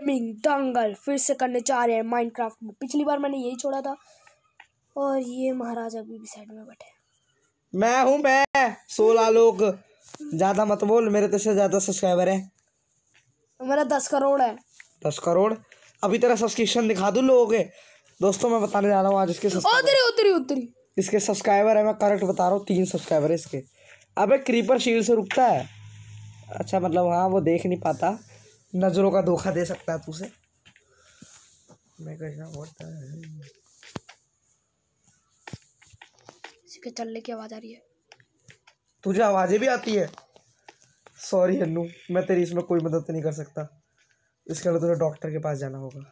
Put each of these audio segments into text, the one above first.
दंगल फिर से करने जा रहे हैं माइनक्राफ्ट में। पिछली बार मैंने यही छोड़ा था और ये महाराज अभी भी साइड में बैठे। मैं हूँ मैं 16 लोग। ज्यादा मत बोल, मेरे तो से ज्यादा सब्सक्राइबर है। मेरा 10 करोड़ है। 10 करोड़? अभी तेरा सब्सक्रिप्शन दिखा दूं लोगों के। दोस्तों मैं बताने जा रहा हूँ आज इसके उतरी इसके सब्सक्राइबर है, मैं करेक्ट बता रहा हूँ, 3 सब्सक्राइबर है इसके। अबे क्रीपर शील्ड से रुकता है। अच्छा मतलब हाँ वो देख नहीं पाता, नजरों का धोखा दे सकता है तुझे। मैं कैसा होता है इसके चलने की आवाज आ रही है। तुझे आवाजें भी आती है? सॉरी हन्नू, मैं तेरी इसमें कोई मदद नहीं कर सकता। इसके लिए तुझे डॉक्टर के पास जाना होगा।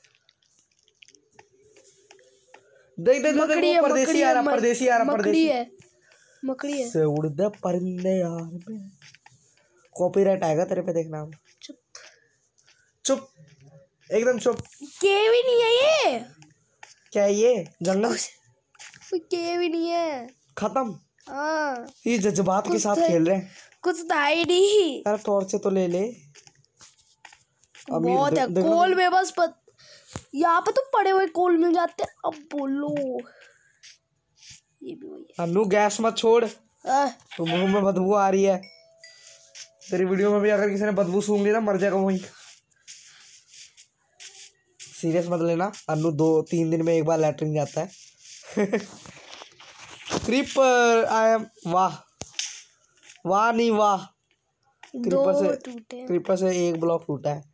देख देख देख वो परदेसी आ रहा, परदेसी आ रहा, परदेसी मकड़ी है। से उड़ दे परिंदे यार में। कॉपीराइट आएगा तेरे पे, देखना। चुप चुप, एकदम चुप। केव ही नहीं है ये। क्या है ये? जंगल? कोई केव ही नहीं है। खत्म। हाँ ये जज्बात के साथ खेल रहे हैं। कुछ था ही नहीं। यार टॉर्च से तो ले ले। बहुत है कोल में बस यहाँ पे तो पड़े हुए कोल मिल जाते हैं। अब बोलो ये भी वही है। अन्नू गैस मत छोड़, तो मुंह में बदबू आ रही है। तेरी वीडियो में भी अगर किसी ने बदबू सूंघ ली ना मर जाएगा वहीं। सीरियस मत लेना, अन्नू 2-3 दिन में एक बार लैट्रिन जाता है। क्रीपर आई एम वाह वाह नहीं वाह। क्रीपर से एक ब्लॉक टूटा है।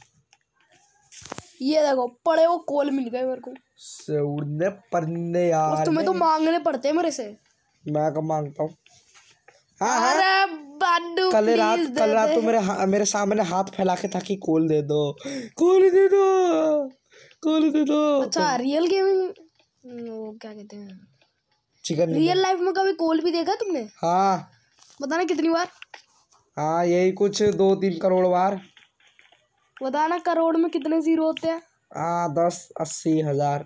ये देखो पड़े वो कोल मिल गए मेरे को। से उड़ने परिंदे यार। तुम्हें तो मांगने पड़ते हैं मेरे से। मैं कब मांगता हूँ? हाँ अरे बाडू कल रात तो मेरे सामने हाथ फैला के था कि कोल दे दो, कोल दे दो, कोल दे दो। अच्छा रियल गेमिंग वो क्या कहते हैं, चिकन रियल लाइफ में कभी कोल भी देखा तुमने? हाँ बताना कितनी बार? हाँ यही कुछ 2-3 करोड़ बार। बताना करोड़ में कितने जीरो होते हैं? 10-80 हज़ार।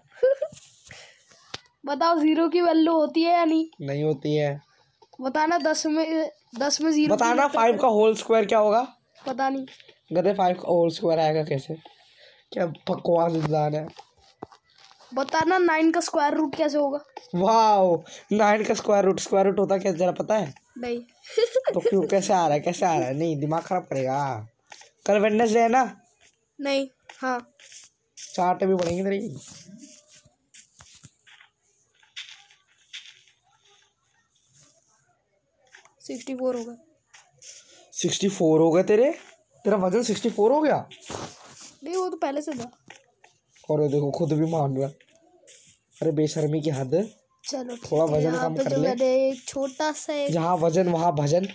बताओ जीरो की वैल्यू होती है या नहीं होती है। बताना 10 में जीरो। बताना 5 का होल स्क्वायर क्या होगा? पता नहीं। गधे 5 का होल स्क्वायर आएगा कैसे? क्या बकवास इंसान है। बताना 9 का स्क्वायर रूट कैसे होगा? वाओ 9 का स्क्वायर रूट होता क्या जरा पता है? नहीं। तो क्यों कैसे आ रहा है? नहीं दिमाग खराब करेगा। कल वेडनेसडे है ना? नहीं हाँ चाट भी पड़ेंगे तेरी। $64 होगा। 64 हो गए तेरा वजन 64 हो गया? नहीं वो तो पहले से था। और देखो खुद भी मान रहा है। अरे बेशर्मी की हद। चलो थोड़ा वजन कम कर ले। छोटा सा जहाँ वजन वहाँ भजन।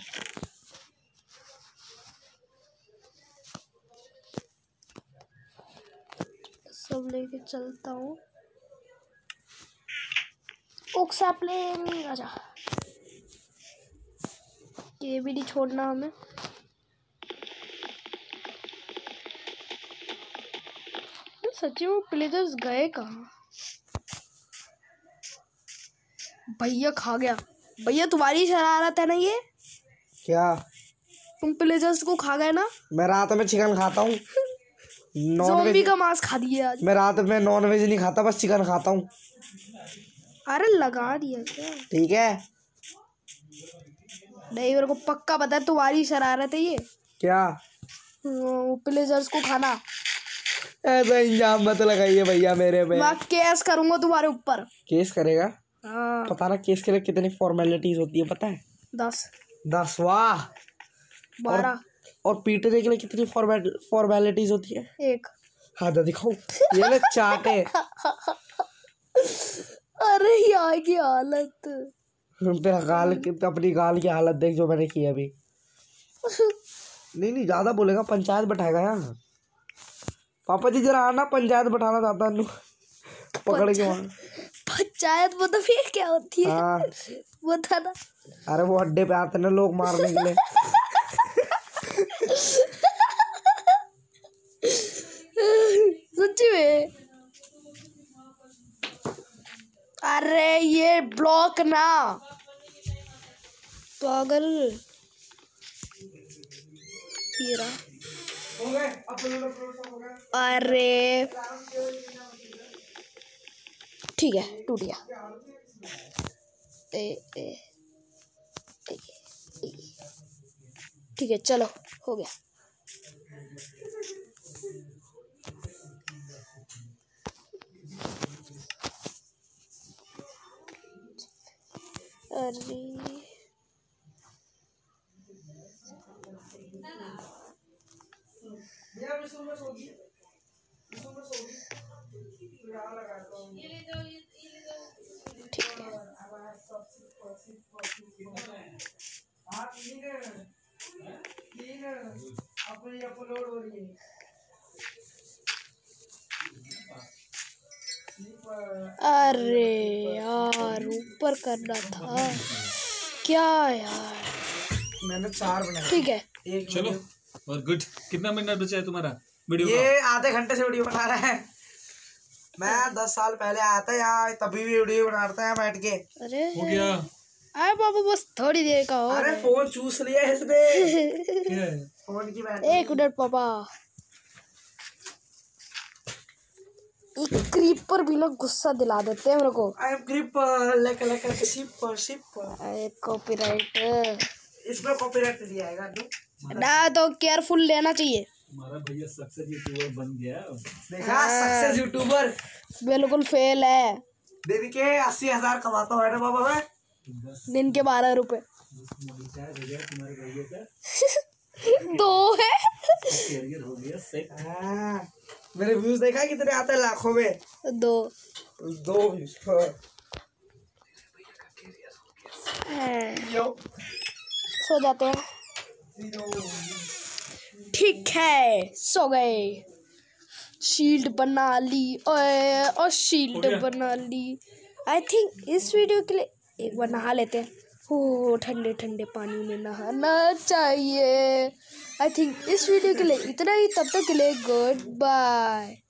सब लेके चलता हूँ। ओक्साप्लेन आजा। ये भी नहीं छोड़ना हमें। सच्ची में प्लेजर्स गए कहाँ? भैया खा गया। भैया तुम्हारी शरारत है ना ये? क्या? तुम प्लेजर्स को खा गए ना? मैं रात में चिकन खाता हूँ। ज़ॉम्बी का मांस खा दिया आज। मैं रात में नॉन वेज नहीं खाता, बस चिकन खाता हूँ। अरे लगा दिया क्या? ठीक है। नहीं मेरे को पक्का पता है तुम्हारी शरारत है ये। क्या? प्लेजर्स को खाना। ऐसा इंजाम मत लगाइए भैया मेरे पे। मैं केस करूंगा तुम्हारे ऊपर। केस करेगा? हाँ। पता ना केस के लिए कितनी फॉर्मेलिटीज होती है पता है? 10 वाह 12 और पीटने के लिए कितनी फॉर्मेलिटीज होती है? 1। हाँ दिखाओ ये ले चाटे। अरे यार की हालत। तेरा गाल अपनी गाल की हालत देख जो मैंने की अभी। नहीं ज्यादा बोलेगा पंचायत बैठाएगा यहाँ। पापा जी जरा आना, पंचायत बैठाना चाहता हूँ पकड़ के वहाँ। पंचायत मतलब ये क्या होती है? हाँ बता ना। अरे वो अड्डे पे आते ना लोग मारने के लिए। सच्ची में? अरे ये ब्लॉक ना पागल। ये रहा। हो गए अपलोड सब हो गया। अरे ठीक है, टूट गया। ठीक है, चलो हो गया। अरे ठीक है, अपलोड हो रही है। अरे यार ऊपर करना था क्या यार। मैंने 4 बनाए। ठीक है, एक चलो और गुड। कितना मिनट बचा है तुम्हारा वीडियो ये आधे घंटे से वीडियो बना रहे हैं। मैं 10 साल पहले आया था यहाँ, तभी भी वीडियो बना रहा था यहाँ बैठ के। अरे हो गया? अरे बाबू बस थोड़ी देर का और अरे है। फोन चूस लिया इसने। क्या है? फोन की बैटरी। 1 मिनट पापा, एक क्रीपर भी ना गुस्सा दिला देते हैं मेरे को। I am grip like ship. अरे कॉपीराइट इसमें कॉपीराइट दिया आएगा तो। ना, तो केयरफुल लेना चाहिए। हमारा भैया सक्सेस यूट्यूबर बन गया। देखा सक्सेस यूट्यूबर। बिल्कुल फेल है। दिन के 80,000 कमाता हूँ ना बाबा मैं। दिन के 12 रुपए। तुम्हारे भैया का 2 है। कैरियर हो गया सेट। हाँ, मेरे व्यूज देखा कितने आते हैं? लाखों में 2 व्यूज। सो जाते हैं। ठीक है, सो गए। शील्ड बना ली और शील्ड बना ली। आई थिंक इस वीडियो के लिए एक बार नहा लेते हैं। ओ ठंडे ठंडे पानी में नहाना चाहिए। आई थिंक इस वीडियो के लिए इतना ही। तब तक के लिए गुड बाय।